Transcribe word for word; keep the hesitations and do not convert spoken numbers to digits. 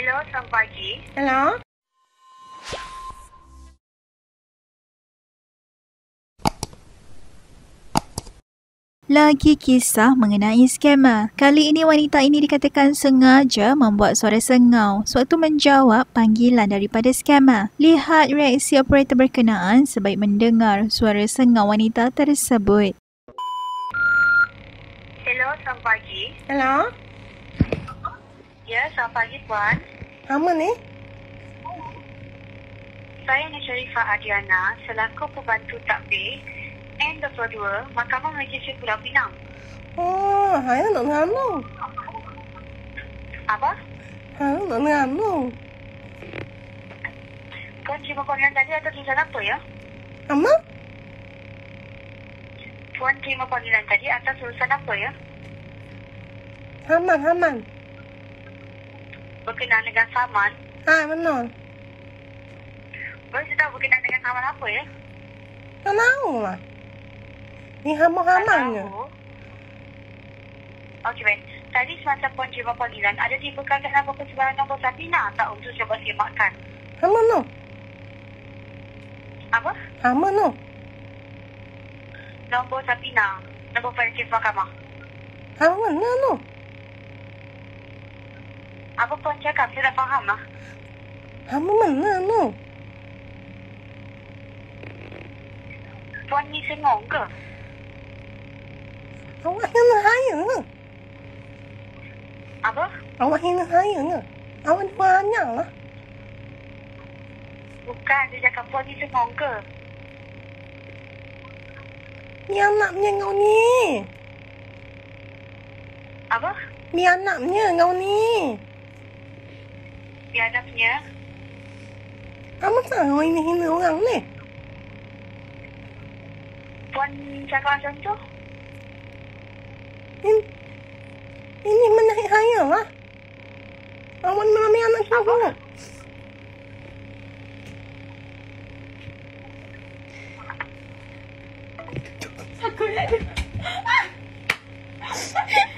Hello, selamat pagi. Hello? Lagi kisah mengenai skamer. Kali ini wanita ini dikatakan sengaja membuat suara sengau sewaktu menjawab panggilan daripada skamer. Lihat reaksi operator berkenaan sebaik mendengar suara sengau wanita tersebut. Hello, selamat pagi. Hello? Ya, selamat pagi Puan. Apa ni? Saya ni Sharifah Adiana selaku pembantu takbir N dua puluh dua Mahkamah Majlis Pulau Pinang. Oh, hai nak nganu. Apa? Hai nak nganu. Puan terima panggilan tadi atas tulisan apa ya? Apa? Puan terima panggilan tadi atas tulisan apa ya? Haman, haman. Berkenaan dengan saman. Ha, benar. Boleh saya tahu berkenaan dengan saman apa ya? Tak tahu lah. Ni hama-hamanya. Tahu. Okey, baik. Tadi semasa Puan terima panggilan, ada dibekalkan nama persebaran nombor Satina tak untuk cuba semakkan? Hama no. Apa? Hama no. Nombor Sapina, nombor Perikis Mahkamah. Hama mana no. Apa Puan cakap? Saya dah faham lah. Hama mana no. Puan ni sengong ke? Awak kena haya ke? Apa? Awak kena haya ke? Awak ni banyak lah. Bukan, dia cakap Puan ni sengong ke? Ni anaknya kau ni. Apa? Ni anaknya kau ni. Biadabnya. Apa tahu ini hina orang ni? Puan cakap macam tu? Ini, ini menaik haya lah. Awak mengambil anak siapa? Aku nak